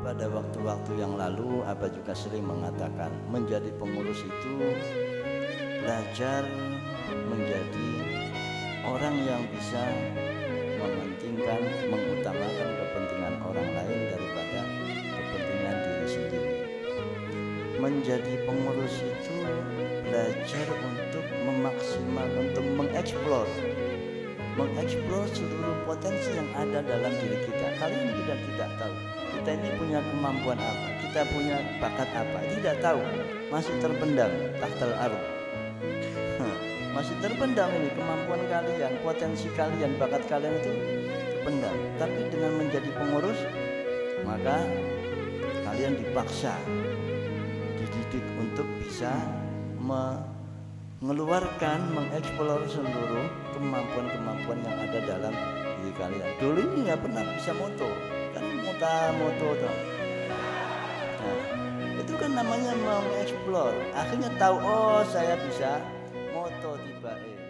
pada waktu-waktu yang lalu Abah juga sering mengatakan menjadi pengurus itu belajar menjadi orang yang bisa mementingkan, mengutamakan kepentingan orang lain daripada kepentingan diri sendiri. Menjadi pengurus itu belajar untuk untuk mengeksplor seluruh potensi yang ada dalam diri kita. Kalian tidak tahu kita ini punya kemampuan apa, kita punya bakat apa, tidak tahu, masih terpendam tahtal arus. Masih terpendam ini kemampuan kalian, potensi kalian, bakat kalian itu terpendam. Tapi dengan menjadi pengurus, maka kalian dipaksa, dididik untuk bisa mengeluarkan, mengeksplor seluruh kemampuan-kemampuan yang ada dalam diri kalian. Dulu ini nggak pernah bisa moto, kan moto toh. Nah, itu kan namanya mengeksplor. Akhirnya tahu, oh saya bisa moto tiba